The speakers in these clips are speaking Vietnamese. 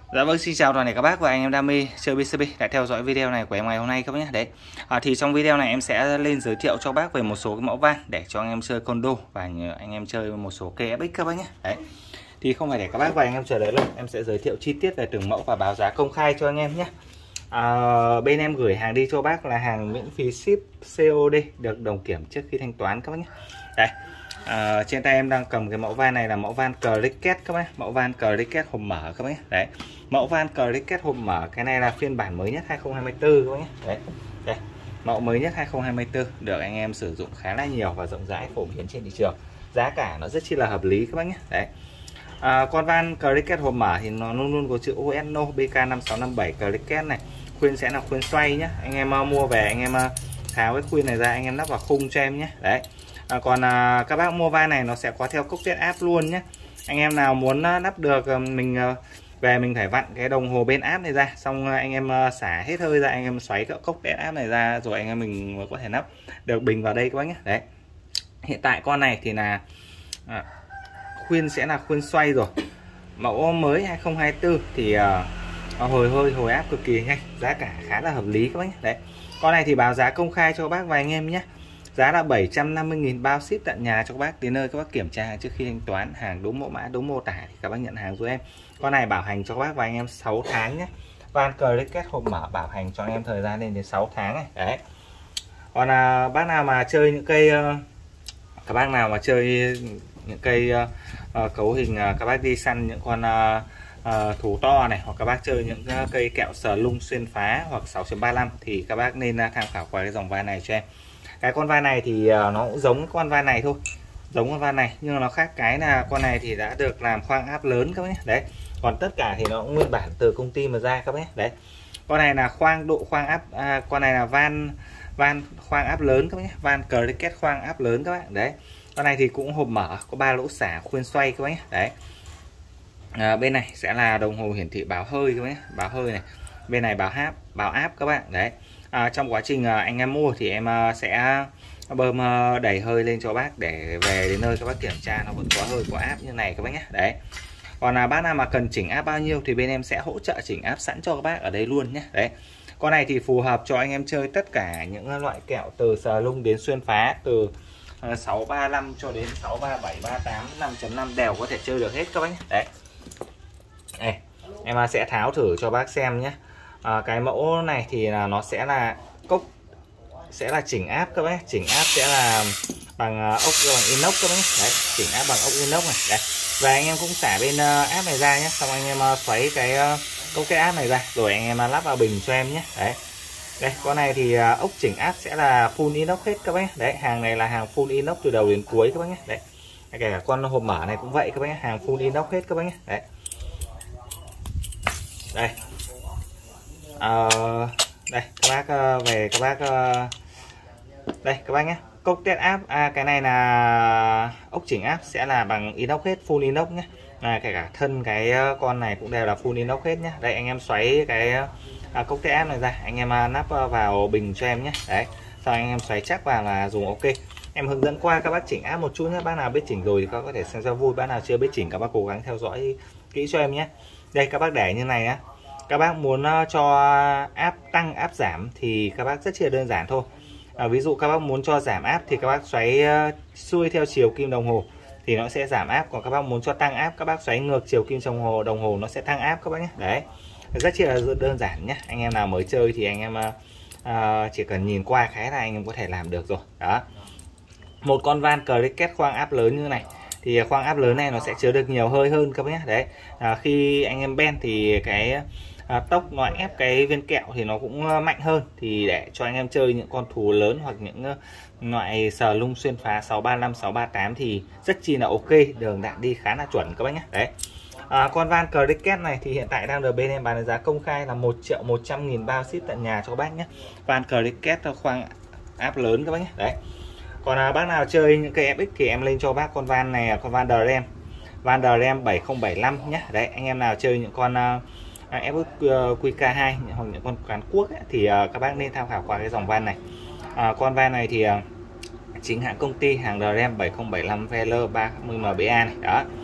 Dạ vâng, xin chào toàn thể các bác và anh em đam mê chơi BCB đã theo dõi video này của em ngày hôm nay các bác nhé. Đấy, thì trong video này em sẽ lên giới thiệu cho bác về một số cái mẫu van để cho anh em chơi condo và anh em chơi một số cây FX các bác nhé. Đấy, thì không phải để các bác và anh em chờ đợi lâu, em sẽ giới thiệu chi tiết về từng mẫu và báo giá công khai cho anh em nhé. Bên em gửi hàng đi cho bác là hàng miễn phí ship COD, được đồng kiểm trước khi thanh toán các bác nhé. Đây, trên tay em đang cầm cái mẫu van này là mẫu van Cricket các bác, mẫu van Cricket hộp mở các bác nhé. Đấy, mẫu van Cricket hộp mở, cái này là phiên bản mới nhất 2024 các bác nhé. Đấy, đây, mẫu mới nhất 2024 được anh em sử dụng khá là nhiều và rộng rãi phổ biến trên thị trường, giá cả nó rất chi là hợp lý các bác nhé. Đấy, con van Cricket hộp mở thì nó luôn luôn có chữ OSNO BK5657 Cricket này. Khuyên sẽ là khuyên xoay nhé, anh em mua về anh em tháo cái khuyên này ra, anh em lắp vào khung cho em nhé. Đấy, còn các bác mua van này nó sẽ có theo cốc tiết áp luôn nhé. Anh em nào muốn lắp được mình về mình phải vặn cái đồng hồ bên áp này ra, xong anh em xả hết hơi ra, anh em xoáy cái cốc tiết áp này ra rồi anh em mình mới có thể lắp được bình vào đây các bác nhé. Đấy, hiện tại con này thì là khuyên sẽ là khuyên xoay rồi, mẫu mới 2024 thì hồi áp cực kỳ nhanh, giá cả khá là hợp lý các bác nhé. Đấy, con này thì báo giá công khai cho các bác và anh em nhé, giá là 750.000 bao ship tận nhà cho các bác đến nơi các bác kiểm tra hàng trước khi thanh toán, hàng đúng mẫu mã đúng mô tả thì các bác nhận hàng giúp em. Con này bảo hành cho các bác và anh em 6 tháng nhé, van Cricket hộp mở bảo hành cho anh em thời gian lên đến 6 tháng này. Đấy, còn bác nào mà chơi những cây các bác nào mà chơi những cây cấu hình, các bác đi săn những con thú to này, hoặc các bác chơi những cây kẹo sờ lung xuyên phá hoặc 6.35 thì các bác nên tham khảo qua cái dòng van này cho em. Cái con van này thì nó cũng giống con van này thôi, giống con van này, nhưng mà nó khác cái là con này thì đã được làm khoang áp lớn các bác nhé. Đấy, còn tất cả thì nó cũng nguyên bản từ công ty mà ra các bác nhé. Đấy, con này là khoang áp, con này là van khoang áp lớn các bác nhé, van Cricket khoang áp lớn các bạn. Đấy, con này thì cũng hộp mở, có 3 lỗ xả khuyên xoay các bác nhé. Đấy, bên này sẽ là đồng hồ hiển thị báo hơi các bác nhé, báo hơi này, bên này báo áp các bạn. Đấy, trong quá trình anh em mua thì em sẽ bơm đẩy hơi lên cho bác để về đến nơi các bác kiểm tra nó vẫn có hơi có áp như này các bác nhé. Đấy, còn bác nào mà cần chỉnh áp bao nhiêu thì bên em sẽ hỗ trợ chỉnh áp sẵn cho các bác ở đây luôn nhé. Đấy, con này thì phù hợp cho anh em chơi tất cả những loại kẹo từ sờ lung đến xuyên phá, từ 635 cho đến 637, 38, 5.5 đều có thể chơi được hết các bác nhé. Đấy, đây, em sẽ tháo thử cho bác xem nhé. Cái mẫu này thì là nó sẽ là cốc, sẽ là chỉnh áp các bác, chỉnh áp sẽ là bằng ốc, bằng inox các bác. Đấy, chỉnh áp bằng ốc inox này. Đấy, và anh em cũng xả bên áp này ra nhé, xong anh em xoáy cái cốc cái áp này ra rồi anh em lắp vào bình cho em nhé. Đấy, đây, con này thì ốc chỉnh áp sẽ là full inox hết các bác. Đấy, hàng này là hàng full inox từ đầu đến cuối các bác nhé. Đấy, kể cả con hộp mở này cũng vậy các bác nhé, hàng full inox hết các bác nhé. Đấy, đây, đây các bác về các bác đây các bác nhé, cốc tiết áp, cái này là ốc chỉnh áp sẽ là bằng inox hết, full inox nhé. Kể cả thân cái con này cũng đều là full inox hết nhé. Đây, anh em xoáy cái cốc tiết áp này ra, anh em nắp vào bình cho em nhé. Đấy, sau anh em xoáy chắc vào là dùng ok. Em hướng dẫn qua các bác chỉnh áp một chút nhé, bác nào biết chỉnh rồi thì các bác có thể xem cho vui, bác nào chưa biết chỉnh các bác cố gắng theo dõi kỹ cho em nhé. Đây, các bác để như này á, các bác muốn cho áp tăng áp giảm thì các bác rất chi là đơn giản thôi. Ví dụ các bác muốn cho giảm áp thì các bác xoáy xuôi theo chiều kim đồng hồ thì nó sẽ giảm áp, còn các bác muốn cho tăng áp các bác xoáy ngược chiều kim đồng hồ nó sẽ tăng áp các bác nhé. Đấy, rất chi là đơn giản nhé. Anh em nào mới chơi thì anh em chỉ cần nhìn qua cái là anh em có thể làm được rồi. Đó, một con van Cricket khoang áp lớn như này thì khoang áp lớn này nó sẽ chứa được nhiều hơi hơn các bác nhé. Đấy, khi anh em bend thì cái tốc nó ép cái viên kẹo thì nó cũng mạnh hơn, thì để cho anh em chơi những con thú lớn hoặc những loại sờ lung xuyên phá 635, 638 thì rất chi là ok, đường đạn đi khá là chuẩn các bác nhé. Đấy, con van Cricket này thì hiện tại đang được bên em bán giá công khai là 1.100.000 bao ship tận nhà cho các bác nhé. Van Cricket khoang áp lớn các bác nhé. Đấy, còn bác nào chơi những cây FX thì em lên cho bác con van này, con van DRAM, van DRAM 7075 nhé. Đấy, anh em nào chơi những con FX QK2 hoặc những con Hàn Quốc ấy, thì các bác nên tham khảo qua cái dòng van này. Con van này thì chính hãng công ty, hàng DRAM 7075 VL 30MBA này. Đó,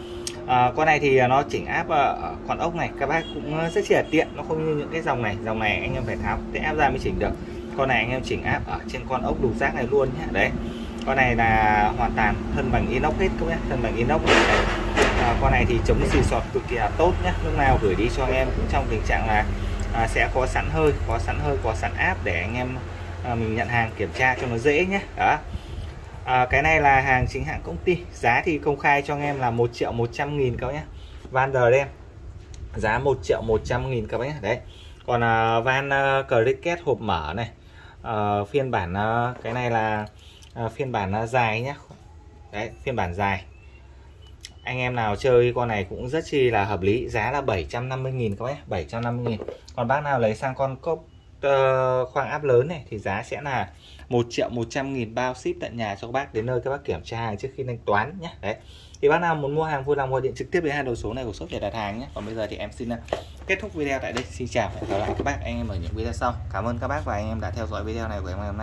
Con này thì nó chỉnh áp ở con ốc này các bác cũng rất là tiện, nó không như những cái dòng này anh em phải tháo cái áp ra mới chỉnh được. Con này anh em chỉnh áp ở trên con ốc lục giác này luôn nhé. Đấy, con này là hoàn toàn thân bằng inox hết các bác, thân bằng inox này. Con này thì chống xì xọt cực kỳ là tốt nhé, lúc nào gửi đi cho anh em cũng trong tình trạng là sẽ có sẵn hơi, có sẵn áp để anh em mình nhận hàng kiểm tra cho nó dễ nhé. Đó, cái này là hàng chính hãng công ty, giá thì công khai cho anh em là 1.100.000 các bác nhé. Van Drem giá 1.100.000 các bác nhé. Đấy, còn van cricket hộp mở này, phiên bản cái này là phiên bản dài nhé. Đấy, phiên bản dài, anh em nào chơi con này cũng rất chi là hợp lý, giá là 750.000 các bác, 750.000. Còn bác nào lấy sang con cốc khoang áp lớn này thì giá sẽ là 1.100.000 bao ship tận nhà cho các bác, đến nơi các bác kiểm tra hàng trước khi thanh toán nhé. Đấy, thì bác nào muốn mua hàng vui lòng gọi điện trực tiếp đến hai đầu số này của shop để đặt hàng nhé. Còn bây giờ thì em xin kết thúc video tại đây, xin chào và hẹn gặp lại các bác anh em ở những video sau. Cảm ơn các bác và anh em đã theo dõi video này của em ngày hôm nay.